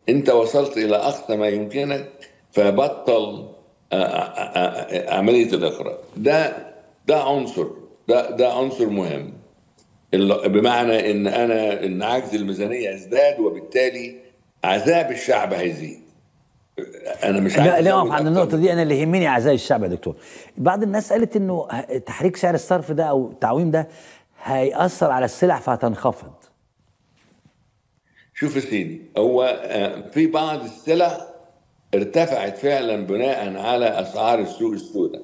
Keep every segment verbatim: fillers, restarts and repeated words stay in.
انت وصلت الى اقصى ما يمكنك، فبطل آه، آه، آه، عمليه الاخراج. ده ده عنصر، ده ده عنصر مهم. ال- بمعنى ان انا ان عجز الميزانيه يزداد، وبالتالي عذاب الشعب هيزيد. انا مش عايز لا نقف ازود عند اكتر النقطة من دي، كده. أنا اللي يهمني أعزائي الشعب يا دكتور. بعض الناس قالت إنه ه- تحريك سعر الصرف ده أو التعويم ده هيأثر على السلع فهتنخفض. شوف يا سيدي، هو آه، في بعض السلع ارتفعت فعلا بناء على اسعار السوق السوداء.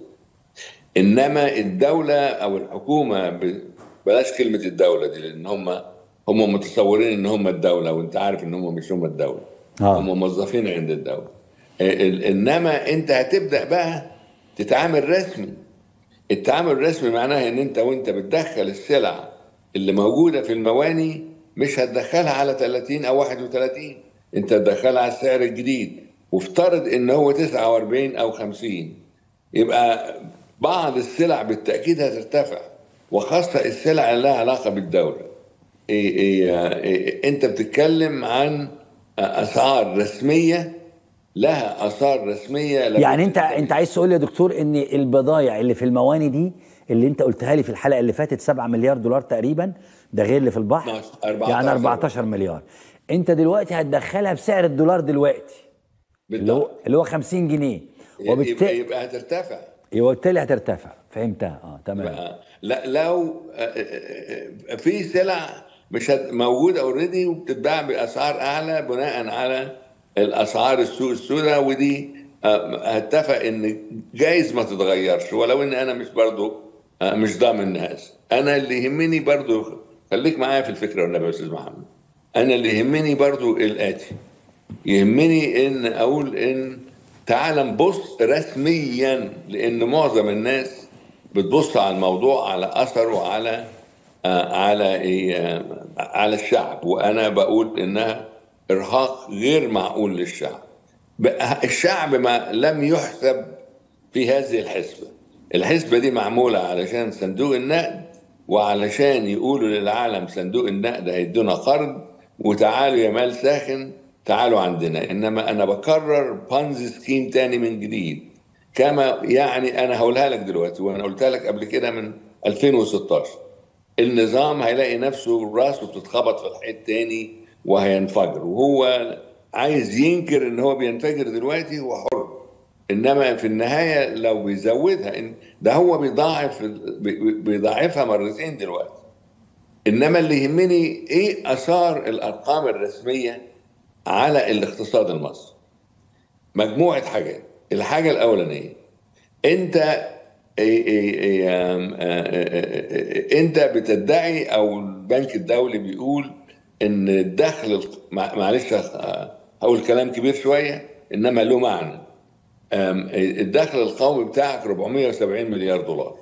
انما الدوله او الحكومه ب- بلاش كلمه الدوله دي، لان هم هم متصورين ان هم الدوله، وانت عارف ان هم مش هم الدوله. اه. هم موظفين عند الدوله. ال- انما انت هتبدا بقى تتعامل رسمي. التعامل الرسمي معناه ان انت وانت بتدخل السلع اللي موجوده في المواني، مش هتدخلها على ثلاثين او واحد وثلاثين، انت تدخلها على السعر الجديد. وافترض ان هو تسعة واربعين او خمسين، يبقى بعض السلع بالتاكيد هترتفع، وخاصه السلع اللي لها علاقه بالدوله. إيه إيه إيه انت بتتكلم عن اسعار رسميه، لها اثار رسميه يعني لابد أنت أنت انتبه. عايز تقول لي يا دكتور إن البضائع اللي في المواني دي اللي أنت قلتها لي في الحلقة اللي فاتت سبعة مليار دولار تقريبا، ده غير اللي في البحر، اتناشر يعني اربعتاشر بقى. أربعتاشر مليار. أنت دلوقتي هتدخلها بسعر الدولار دلوقتي اللي هو بالضبط. اللي هو خمسين جنيه، يبقى وبالتالي يبقى هترتفع. وبالتالي هترتفع. فهمتها، اه تمام. يبقى لا، لو آه، آه، آه، في سلع مش هت- موجوده اوريدي وبتتباع باسعار اعلى بناء على الاسعار السوق السوداء، ودي آه، هتفق ان جايز ما تتغيرش، ولو ان انا مش برضو آه، مش ضامن هذا. انا اللي يهمني برضو، خليك معايا في الفكره والنبي يا استاذ محمد. انا اللي يهمني برضو الاتي، يهمني ان اقول ان تعال نبص رسميا، لان معظم الناس بتبص على الموضوع على اثره على آه، على إيه، آه، على الشعب، وانا بقول انها ارهاق غير معقول للشعب. بقى الشعب ما لم يحسب في هذه الحسبة. الحسبة دي معمولة علشان صندوق النقد، وعلشان يقولوا للعالم صندوق النقد هيدونا قرض، وتعالوا يا مال ساخن تعالوا عندنا. إنما أنا بكرر بانز سكيم تاني من جديد. كما يعني أنا هقولها لك دلوقتي، وأنا قلتها لك قبل كده من ألفين وستاشر. النظام هيلاقي نفسه راسه بتتخبط في الحيط تاني وهينفجر، وهو عايز ينكر ان هو بينفجر دلوقتي، هو حر. انما في النهايه لو بيزودها، إن ده هو بيضاعف بي- بيضاعفها مرتين دلوقتي. انما اللي يهمني ايه اثار الارقام الرسميه على الاقتصاد المصري. مجموعه حاجات. الحاجه الاولانيه، انت إيه إيه إيه آم، آه، آه، آه، انت بتدعي او البنك الدولي بيقول ان الدخل الق- مع- معلش آه، هقول كلام كبير شويه انما له معنى. آم، الدخل القومي بتاعك اربعمية وسبعين مليار دولار.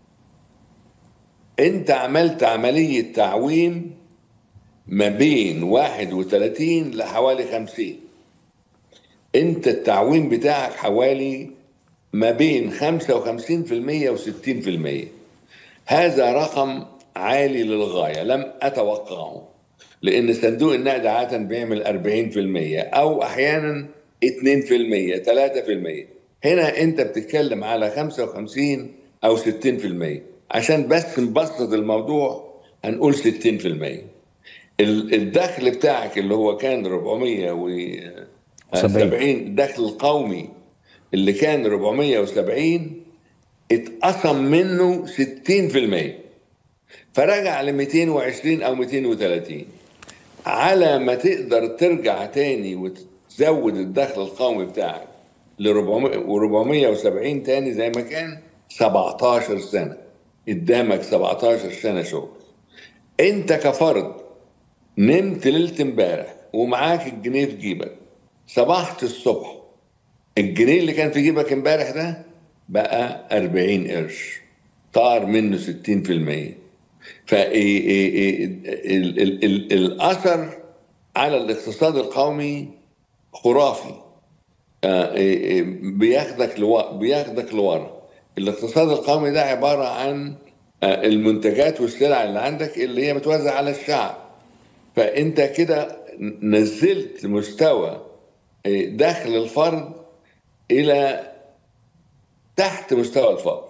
انت عملت عمليه تعويم ما بين واحد وثلاثين لحوالي خمسين. انت التعويم بتاعك حوالي ما بين خمسة وخمسين في المية و60%. هذا رقم عالي للغاية، لم أتوقعه، لأن صندوق النقد عادة بيعمل اربعين في المية أو أحيانا اتنين في المية ثلاثة في المية. هنا أنت بتتكلم على خمسة وخمسين أو ستين في المية. عشان بس نبسط الموضوع هنقول ستين في المية. ال- الدخل بتاعك اللي هو كان اربعمية سبعين. وسبعين، الدخل القومي اللي كان اربعمية وسبعين، اتقسم منه ستين في المية، فرجع ل ميتين وعشرين او ميتين وتلاتين. على ما تقدر ترجع تاني وتزود الدخل القومي بتاعك ل اربعمية و470 تاني زي ما كان، سبعتاشر سنة قدامك، سبعتاشر سنة شغل. انت كفرد نمت ليلة امبارح ومعاك الجنيه في جيبك، صبحت الصبح الجنيه اللي كان في جيبك امبارح ده بقى اربعين قرش، طار منه ستين في المية. فالأثر على الاقتصاد القومي خرافي. آه، إيه، إيه، بياخدك لورا، بياخدك لورا. الاقتصاد القومي ده عبارة عن آه، المنتجات والسلع اللي عندك اللي هي بتوزع على الشعب. فأنت كده نزلت مستوى دخل الفرد الى تحت مستوى الفقر.